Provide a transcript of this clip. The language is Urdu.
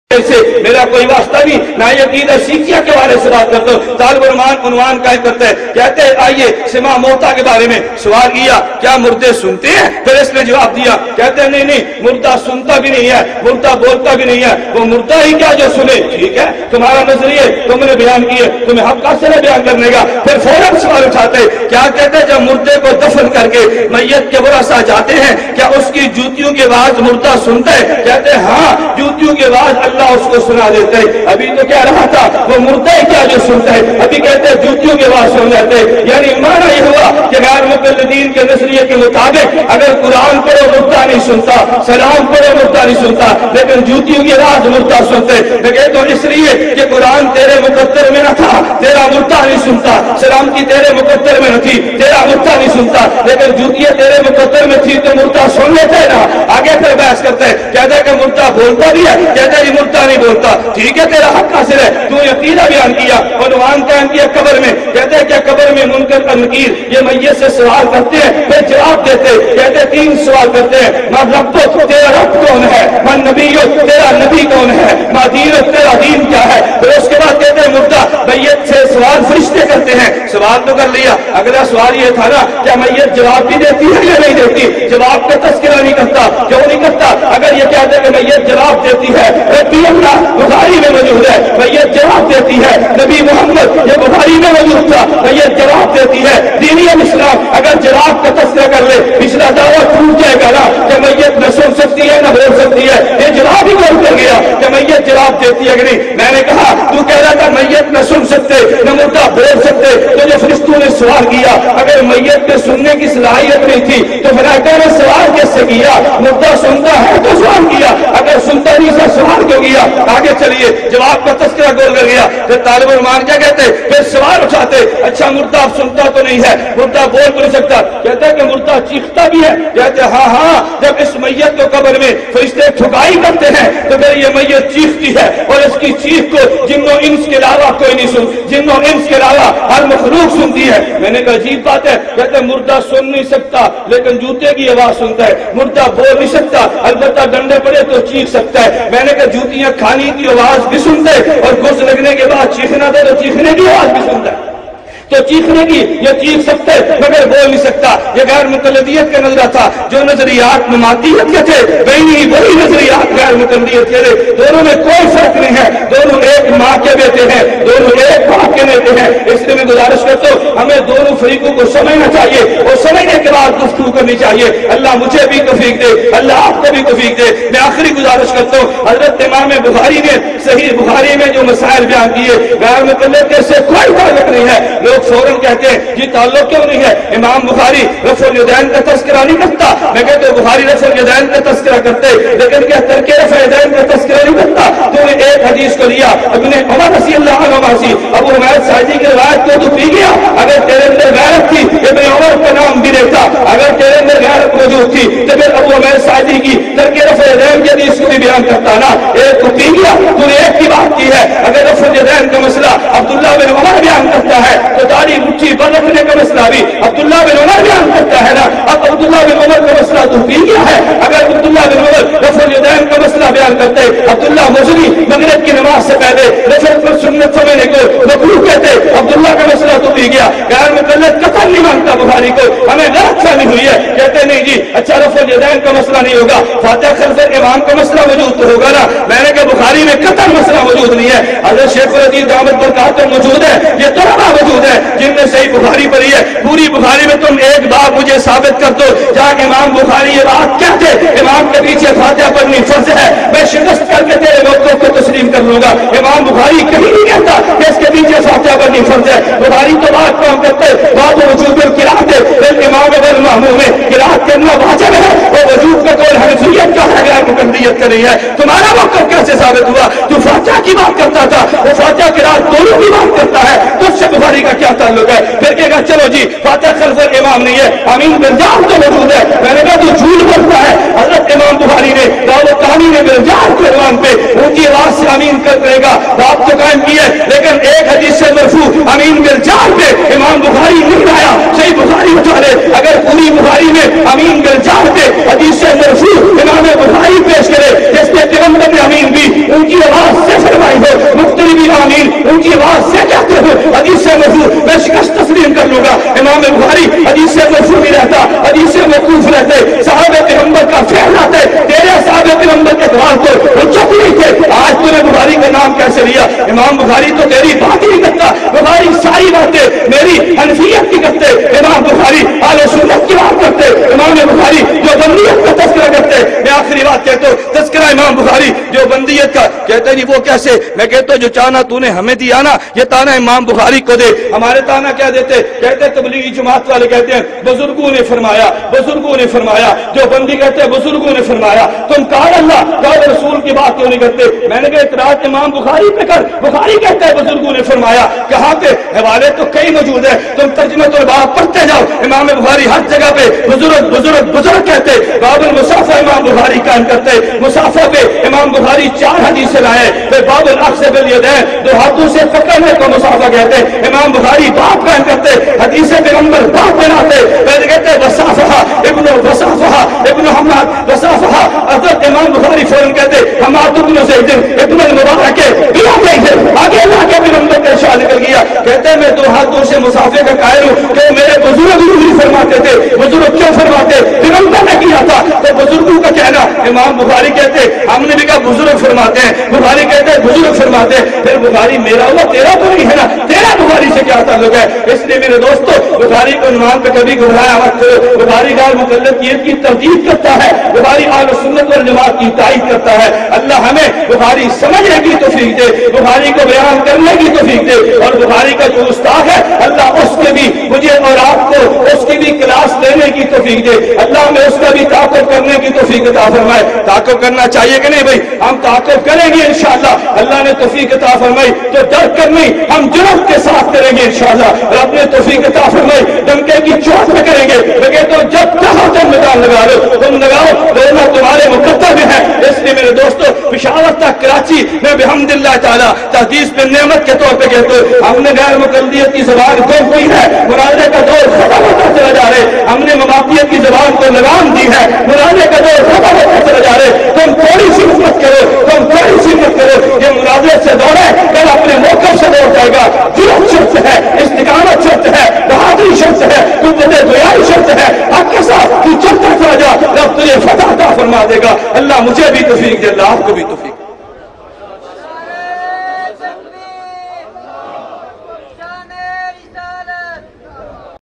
سے میرا کوئی واسطہ نہیں، نہ یہ عقیدہ سیکھیا کے بارے سے بات کرتا ہوں۔ طالب عنوان قائم کرتا ہے، کہتے ہیں آئیے سما موتا کے بارے میں سوال کیا، کیا مردے سنتے ہیں؟ پھر اس نے جواب دیا، کہتے ہیں نہیں مردہ سنتا بھی نہیں ہے، مردہ بولتا بھی نہیں ہے، وہ مردہ ہی کیا جو سنے۔ ٹھیک ہے، تمہارا نظریے تم نے بیان کیے، تمہیں حق حاصل ہے بیان کرنے کا۔ پھر فوراً سوال اٹھاتے، کیا کہتے ہیں جب مردے کو دفن کر کے میت کے ورثہ جاتے ہیں کیا اس کی جوتیوں کی آواز مردہ سنتا ہے؟ کہتے ہیں ہاں، جوتیوں کی آواز اللہ اس کو سنا دیتا ہے۔ ابھی تو کہہ رہا تھا وہ مردہ ہی کیا جو سنتا ہے، ابھی کہتے ہیں جوتیوں کی آواز سن لیتے ہیں۔ یعنی معنی یہ ہوا کہ غیر مقلدین کے نظریے کے مطابق اگر قرآن پڑھو مردہ نہیں سنتا، سلام پڑھو مردہ نہیں سنتا، لیکن جوتیوں کی آواز مردہ سنتے۔ لیکن تو اس لیے کہ قرآن تیرے مقدر میں نہ تھا، تیرا مردہ نہیں سنتا، سلام کی تیرے مقدر میں نہ تھی، تیرا مردہ نہیں سنتا، لیکن جوتیاں تیرے مقدر میں تھی تو مردہ سن لیتے نا۔ آگے پھر بحث کرتے ہیں، کہتے ہیں کہ مردہ بولتا بھی ہے، کہتے ہیں مردہ نہیں بولتا۔ ٹھیک ہے، تیرا حق حاصل ہے، تو یہ عقیدہ بیان کیا، عنوان قائم کیا قبر میں۔ کہتے ہیں کہ قبر میں منکر اور نکیر یہ میت سے سوال کرتے ہیں، پھر جواب دیتے، کہتے ہیں 3 سوال کرتے ہیں، ما ربک تیرا رب کون ہے، ما نبیک تیرا نبی کون ہے، ما دینک تیرا دین کیا ہے۔ پھر اس کے بعد کہتے ہیں مردہ میت سے سوال فرشتے کرتے ہیں، سوال تو کر لیا، اگلا سوال یہ تھا نا کیا میت جواب بھی دیتی ہے یا نہیں دیتی؟ جواب کا تذکرہ نہیں کرتا، کیوں نہیں کرتا؟ اگر یہ کہتے ہیں کہ میت جواب دیتی ہے، ربی اللہ بخاری میں موجود ہے، میت جواب دیتی ہے، نبی محمد یہ بخاری میں موجود تھا، میت جواب دیتی ہے، دینی اسلام اگر جواب کا تذکرہ کر لے پچھلا دعویٰ ٹوٹ جائے گا نا کہ میت نہ سن سکتی ہے نہ بول سکتی ہے، یہ جواب ہی بول کر گیا کہ میت جواب دیتی ہے کہ نہیں۔ میں نے کہا تو کہہ رہا تھا میت نہ سن سکتے نہ مردہ بول سکتے، تو جو فرشتوں نے سوال کیا اگر میت کے سننے کی صلاحیت نہیں تھی تو فرشتوں نے سوال کیسے کیا؟ مردہ سنتا ہے تو سوال کیا، اگر سنتا نہیں تھا سوال کیوں کیا؟ آگے چلیے، جواب کا تذکرہ گول کر گیا۔ پھر طالب علمان کیا کہتے، پھر سوال اٹھاتے، اچھا مردہ اب سنتا تو نہیں ہے، مردہ بول بھی نہیں سکتا، کہتا ہے کہ مردہ چیختا بھی ہے، کہتے ہیں ہاں، جب اس میت کو قبر میں فرشتے ٹھکائی کرتے ہیں تو پھر یہ میت چیختی ہے اور اس کی چیخ کو جن و انس کے علاوہ کوئی نہیں سن، جن و انس کے علاوہ ہر مخلوق سنتی ہے۔ میں نے کہا عجیب بات ہے، کہتے ہیں مردہ سن نہیں سکتا لیکن جوتے کی آواز سنتا ہے، مردہ بول نہیں سکتا البتہ ڈنڈے پڑے تو چیخ سکتا ہے۔ میں نے کہا جوتیاں کھانے کی آواز بھی سنتے اور گھس لگنے کے بعد چیخنا دے تو چیخنے کی آواز بھی سنتا ہے، تو چیخنے کی یہ چیخ سکتے مگر بول نہیں سکتا۔ یہ غیر مقلدیت کا نظریہ تھا، جو نظریات مماتیت کے تھے وہی نظریات غیر مقلدیت کے تھے، دونوں میں کوئی فرق نہیں ہے، دونوں ایک ماں کے بیٹے ہیں، دونوں ایک باپ کے بیٹے ہیں۔ اس لیے میں گزارش کرتا ہوں ہمیں دونوں فریقوں کو سمجھنا چاہیے اور سمجھنے کے بعد گفتگو کرنی چاہیے۔ اللہ مجھے بھی توفیق دے، اللہ آپ کو بھی توفیق دے۔ میں آخری گزارش کرتا ہوں، حضرت امام بخاری نے صحیح بخاری میں جو مسائل بیان کیے غیر مقلد سے کوئی تعلق نہیں ہے۔ لوگ فوراً کہتے ہیں یہ تعلق کیوں نہیں ہے؟ امام بخاری رفع الیدین کا تذکرہ نہیں کرتا، میں کہتے ہیں بخاری رفع الیدین کا تذکرہ کرتے لیکن کیا ترک رفع الیدین کا تذکرہ نہیں کرتا؟ تو نے ایک حدیث کو لیا ابن عمر رضی اللہ عنہ سے، ابو حمید ساجی کی روایت کو تو پی گیا، اگر تیرے اندر غیرت تھی ابن عمر کا نام بھی لیتا، اگر تیرے اندر غیرت موجود تھی تو پھر ابو حمید ساجی کی ترک رفع الیدین کی حدیث کو بھی بیان کرتا نا۔ ایک کو پی گیا، تو نے ایک کی بات کی ہے۔ اگر رفع الیدین کا مسئلہ عبداللہ بن عمر بیان کرتا ہے تو داڑھی مٹھی پر رکھنے کا مسئلہ بھی عبداللہ بن عمر بیان کرتا ہے نا۔ اب عبداللہ بن عمر کا مسئلہ تو پی گیا ہے، اگر عبداللہ بن عمر رفع الیدین کا مسئلہ بیان کرتے عبداللہ مزنی مغرب کی نماز سے پہلے رفع پر سنت سمجھنے کو مکروہ کہتے، عبداللہ کا مسئلہ تو پی گیا۔ غیر مقلد قطعاً نہیں مانتا بخاری کو، ہمیں غلط فہمی ہوئی ہے، کہتے نہیں جی اچھا رفع الیدین کا مسئلہ نہیں ہوگا، فاتحہ خلف امام کا مسئلہ موجود تو ہوگا نا۔ میں نے کہا بخاری میں قطعاً مسئلہ موجود نہیں ہے، حضرت شیخ الحدیث دامت برکاتہ موجود ہے، یہ طلبہ موجود ہے جن نے صحیح بخاری پڑھی ہے، پوری بخاری میں تم ایک بات مجھے ثابت کر دو جہاں امام بخاری یہ بات کہتے امام کے پیچھے فاتحہ پڑھنی فرض ہے، میں شکست کر کے تیرے موقع کو تسلیم کر لوں گا۔ امام بخاری کہیں نہیں کہتا کہ اس کے پیچھے فاتحہ پڑھنی فرض ہے، بخاری تو بات کام کرتے بات وجوب القراءت ہے، امام اگر ماموم میں قراءت کرنا واجب ہے، وہ وجوب کا قول حنفیت کا ہے، غیر مقلدیت کا نہیں ہے۔ تمہارا موقع کیسے ثابت ہوا؟ تو فاتحہ کی بات کرتا تھا، وہ فاتحہ قراءت دونوں کی بات کرتا ہے، تو اس سے بخاری کا کیا تعلق ہے؟ پھر کہے گا چلو جی فاتحہ خلف امام نہیں ہے، امین بالجار تو موجود ہے۔ میں نے کہا تو جھوٹ بولتا ہے، حضرت امام بخاری نے دعوت کہانی میں بالجار کے عنوان پہ اونچی آواز سے امین کرے گا بات تو قائم کی ہے، لیکن ایک حدیث سے مرفوع امین بالجار پہ امام بخاری نہیں لایا۔ صحیح بخاری اٹھا لے، اگر پوری بخاری میں امین بالجار پہ حدیث سے مرفوع امام بخاری پیش کرے جس پہ پیغمبر نے امین आमीन भी ऊंची आवाज से फरमाई हो, मुफ्ती भी आमीन ऊंची आवाज से कहते हो। हदीस से मरफू मैं शिकस्त तस्लीम कर लूंगा। इमाम बुखारी हदीस से मरफू भी रहता, हदीस से मौकूफ रहते, साहबे पैगंबर का फेल आते, तेरे साहबे पैगंबर के द्वार को हुज्जत नहीं थे। आज तूने बुखारी का नाम कैसे लिया? इमाम बुखारी तो तेरी बात ही नहीं करता, बुखारी सारी बातें मेरी हनफियत की करते, इमाम बुखारी आले सुन्नत की बात करते, इमाम बुखारी जो बंदियत का तस्करा करते। मैं आखिरी बात कहता हूँ, तस्करा इमाम बुखारी जो बंदियत का कहते जी वो कैसे? मैं कहता हूँ जो चाहना तूने हमें दिया ना, ये ताना इमाम बुखारी को दे। हमारे ताना क्या देते? कहते तबलीगी जमात वाले कहते हैं बुजुर्गों ने फरमाया, बुजुर्गों ने फरमाया। जो बंदी कहते हैं बुजुर्गों ने फरमाया। तुम काल अल्लाह काल रसूल की बात क्यों नहीं करते? मैंने कहा इतराज इमाम बुखारी पे कर, बुखारी कहते हैं बुजुर्गों ने फरमाया। कहाँ पे? हवाले तो कई मौजूद है, तुम तर्जुमतुल बाब पढ़ते जाओ। इमाम बुखारी हर जगह पे बुजुर्ग बुजुर्ग बुजुर्ग कहते, बाबुल मुसाफा इमाम बुखारी कायम करते। मुसाफा पे इमाम बुखारी 4 हदीस लाए, बाबुल अक्स बिल यदैन, दो हाथों से पकड़ने को मुसाफा कहते। इमाम बुखारी बाप कायम करते, हदीस पैगंबर बाप बनाते। पहले कहते वसाफहा इब्नु वसाफहा इब्नु हम्माद वसाफहा। हज़रत इमाम बुखारी फौरन कहते हम्माद इब्नु ज़ैद इब्नु मुबारक के बिला थे। आगे लाके पैगंबर का इरशाद निकल गया, कहते मैं 2 हाथों से मुसाफे का कायल हूं कि मेरे बुजुर्ग भी फरमाते थे। बुजुर्ग क्यों फरमाते? पैगंबर ने किया था तो बुजुर्गों का कहना। इमाम बुखारी कहते हमने भी कहा बुजुर्ग फरमाते हैं, बुखारी कहते हैं बुजुर्ग फरमाते हैं। फिर बुखारी मेरा हुआ तेरा तो नहीं है ना, तेरा बुखारी से क्या ताल्लुक है? इसलिए मेरे दोस्तों बुखारी को उन्वान पे कभी घबराया मत करो। बुखारी गैर मुक़ल्लिद की तरदीद करता है, बुखारी अहले सुन्नत वल जमात की ताईद करता है। अल्लाह हमें बुखारी समझने की तौफीक दे, बुखारी को बयान करने की तौफीक दे। और बुखारी का जो उस्ताद है अल्लाह उसके भी मुझे और आपको उसकी भी क्लास लेने की तौफीक दे। अल्लाह हमें उसका भी ताक़ुब करने की तौफीक अता फरमाए। ताक़ुब करना चाहिए कि नहीं भाई? हम ताक़ुब करेंगे इंशाअल्लाह। अल्लाह ने तौफीक अता फरमाई तो डर कर नहीं, हम जुर्म के साथ करेंगे इंशाअल्लाह। रब ने तौफीक अता फरमाई डंके की चोट में करेंगे। लगे तो जब चाहो तुम मैदान लगा लो, तुम लगाओ, रोना तुम्हारे मुकद्दर में है। इसलिए मेरे दोस्तों पेशावर तक कराची में बिहम्दिल्लाह ताला तहदीस में नेमत के तौर पे कहते हो हमने गैर मुक़ल्लिदियत की ज़बान को की है, मुनाज़रे का दौर खत्म होता चला जा रहे। हमने ममातियत की ज़बान को लगाम दी है, मुनाज़रे का दौर खत्म होता चला जा रहे। तुम थोड़ी सी हिम्मत करो, तुम थोड़ी सी हिम्मत करो। ये मुनाज़रे से दौड़ है, कल अपने मौक़िफ़ से दौड़ जाएगा। जुर्म शर्त है, इस्तिक़ामत शर्त है, बहादुरी शर्त है, कुव्वत दुआई शर्त है। हक़ के साथ तू चलता चला जा, रब तुझे फतह अता फरमा देगा। अल्लाह मुझे भी तौफीक दे, अल्लाह आपको भी तौफीक।